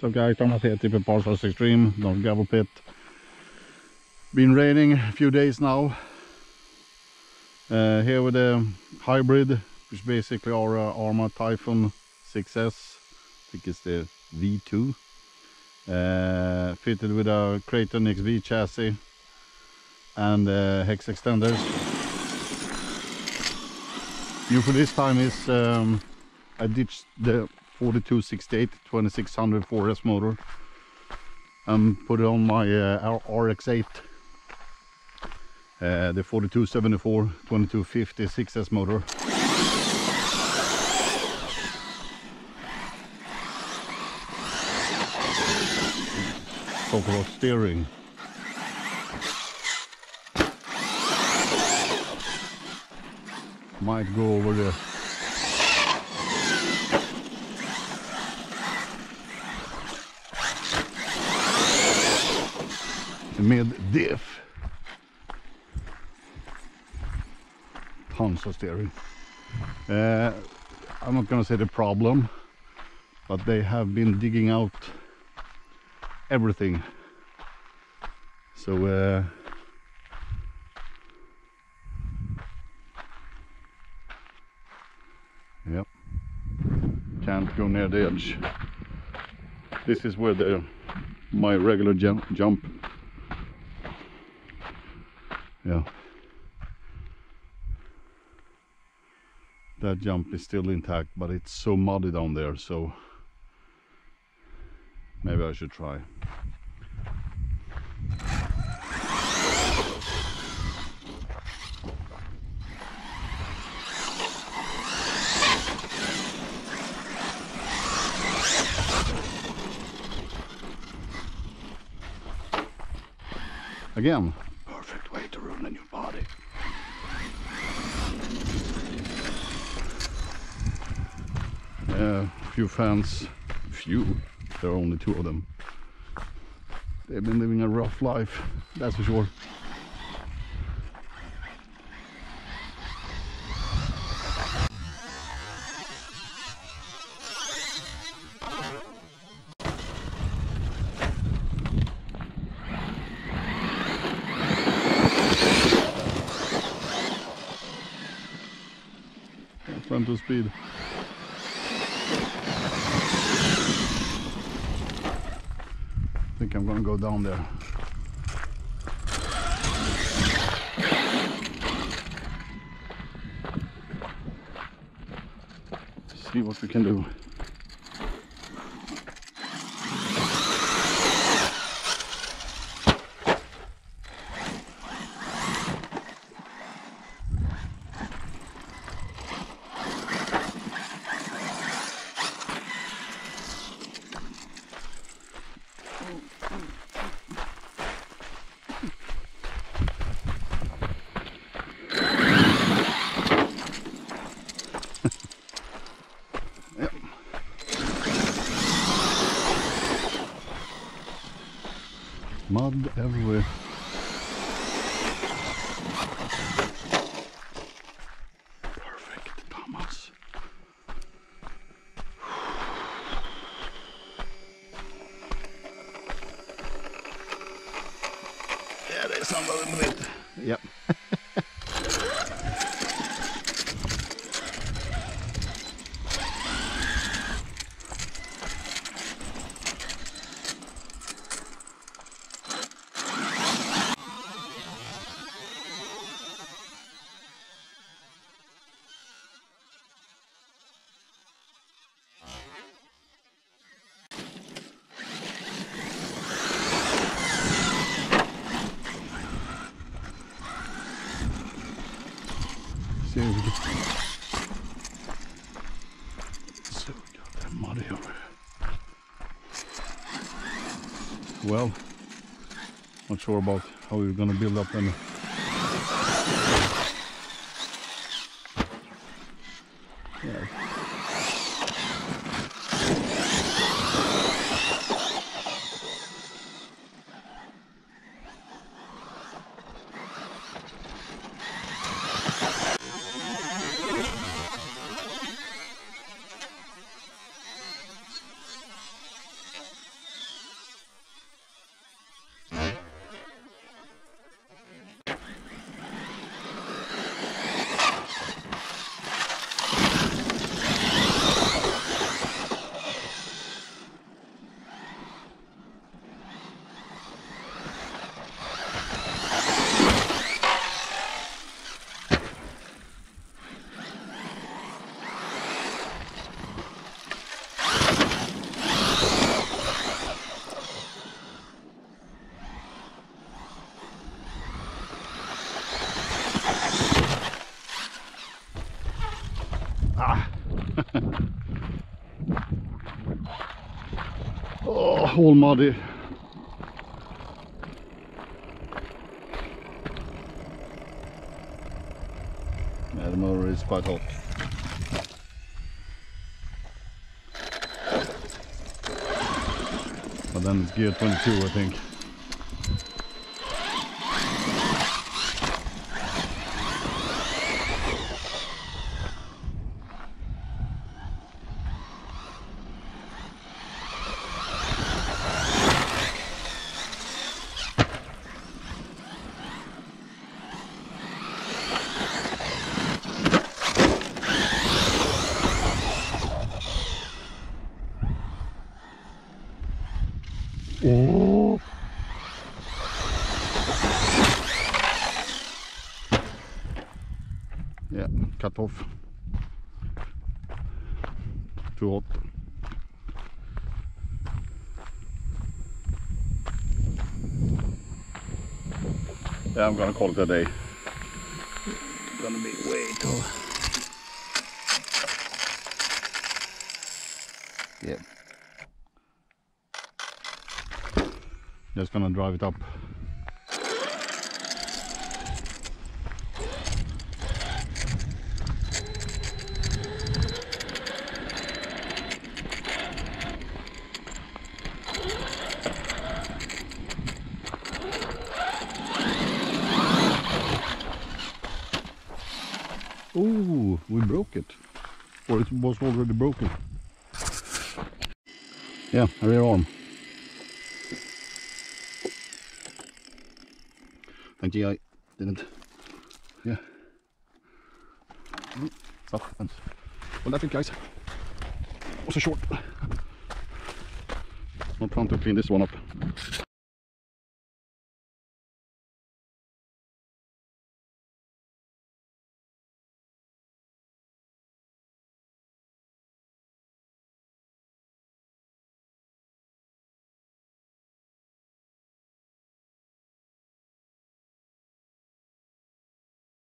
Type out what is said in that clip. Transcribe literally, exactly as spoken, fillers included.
up guys, Thomas here, TpParts Rc-Xtreme, North Gravel Pit. Been raining a few days now. Uh, here with a hybrid, which basically are uh, ARRMA Typhon six S. I think it's the V two. Uh, fitted with a Kraton E X B chassis and uh, hex extenders. New for this time is um, I ditched the forty-two sixty-eight twenty-six hundred four S motor and put it on my uh, R X eight, uh, the forty-two seventy-four twenty-two fifty six S motor. Talk about steering. Might go over the mid diff. Tons of steering. Uh, I'm not gonna say the problem, but they have been digging out everything. So uh, yep, can't go near the edge. This is where the my regular jump jump. Yeah, that jump is still intact, but it's so muddy down there, so maybe I should try. Again, perfect way to ruin a new body. A uh, few fans, few, there are only two of them. They've been living a rough life, that's for sure. Run to speed. I think I'm gonna go down there. See what we can do. Mud everywhere. Perfect, Thomas. Yeah, there's some of them with it. Yep. So goddamn muddy over here. Well, not sure about how we're gonna build up any. Yeah. all muddy. Yeah, the motor is quite hot. But then it's gear twenty-two, I think. Oh. Yeah, cut off. Too hot. Yeah, I'm gonna call it a day. It's gonna be way too. Yeah. Just gonna drive it up. Oh, we broke it. Or it was already broken. Yeah, rear arm. Thank you, I didn't. Yeah. Mm, stuff happens. Well, that's it, guys. Was so short. Not fun to clean this one up.